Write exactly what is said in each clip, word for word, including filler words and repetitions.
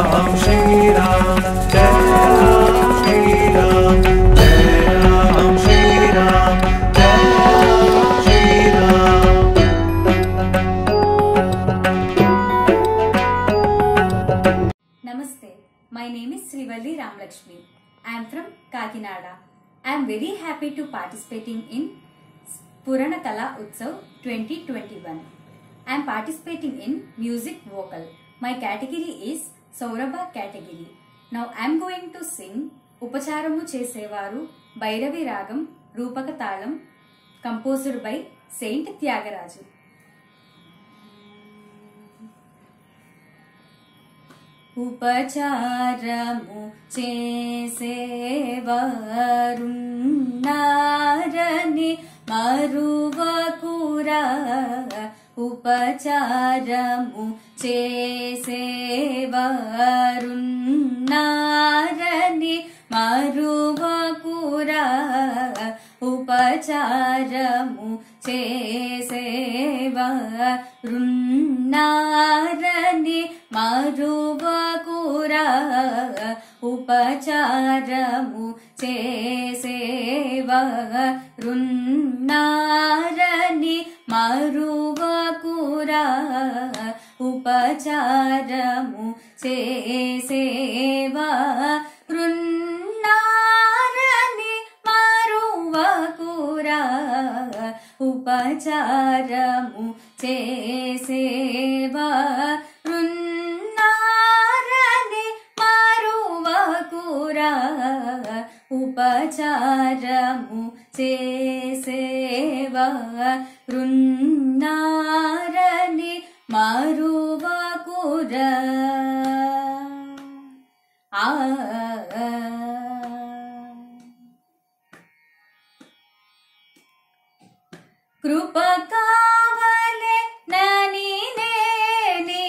राम श्री राम जय राम श्री राम जय राम श्री राम जय Ram Shri Ram. Namaste. My name is Srivalli Ramlakshmi. I am from Kakinada. I am very happy to participating in Purana Kala Utsav twenty twenty-one. I am participating in music vocal. My category is Saurabha category. Now I am going to sing Upacharamu Chesevaru Bhairavi Ragam Rupaka Talam composed by Saint Tyagaraja. ఉపచారము చేసేవారున్నారని మరువకురా ఉపచారము చేసేవారున్నారని మరువకురా ఉపచారము చేసేవారున్నారని మరువకురా ఉపచారము చేసేవారున్నారని మరువకురా ఉపచారము చేసేవారున్నారని మరువకురా ఉపచారము చేసేవారున్నారని మరువకురా ఉపచారము చేసేవారున్నారని మరువకురా ఆ కృప కావలే నని నేని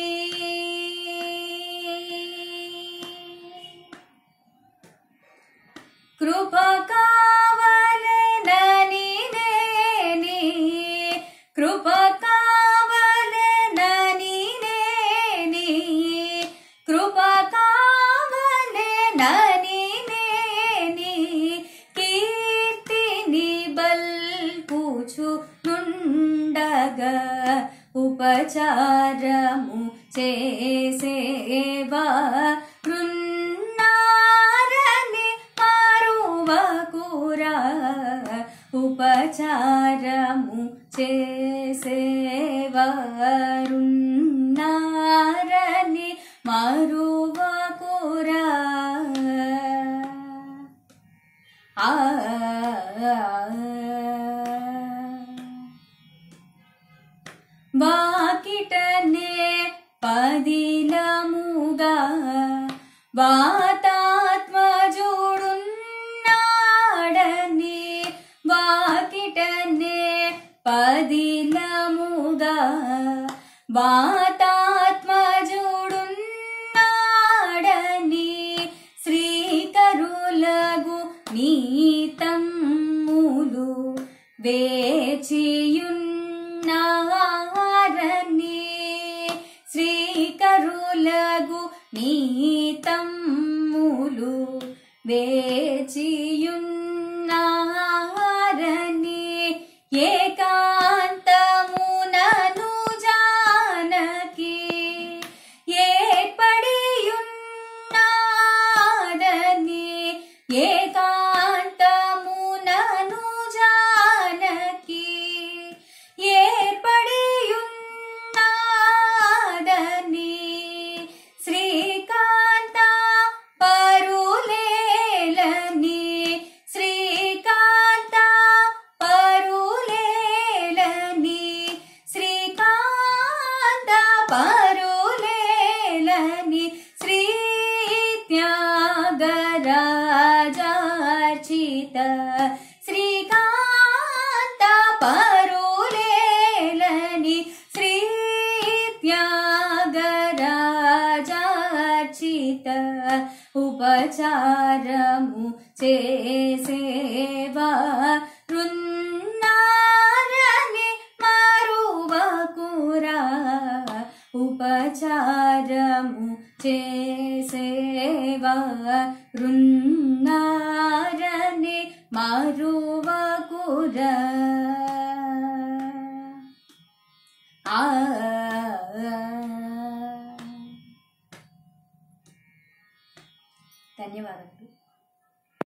కృప కావలే నని నేని కృప కావలే నని నేని కృప కావలే నని నేని కీర్తిని బల్పుచు నుండగా ఉపచారము చేసేవారున్నారని మరువకురా ఉపచారము చేసేవారున్నారని మరువకురా ఆ వాకిటనే పదిలముగా వాతాత్మజుడున్నాడని వాకిటనే పదిలముగా వాతాత్మజుడున్నాడని శ్రీకరులగు నీతమ్ములు వేచియున్నారని శ్రీకరులగు నీతమ్ములు వేచియున్నారని ఏకాంతమునను జానకి ఏర్పడియున్నాదని ఏకాంతమునను జానకి ఏర్పడియున్నాదని శ్రీకాంత పరులేలని శ్రీకాంత పరులేలని శ్రీకాంత పరులేలని శ్రీ త్యాగరాజార్చిత శ్రీకాంత పరులేలని శ్రీ త్యాగరాజార్చిత ఉపచారము చేసేవారున్నారని మరువకురా ఉపచారము చేసేవారున్నారని మరువకురా. ఆ ధన్యవాదాలు.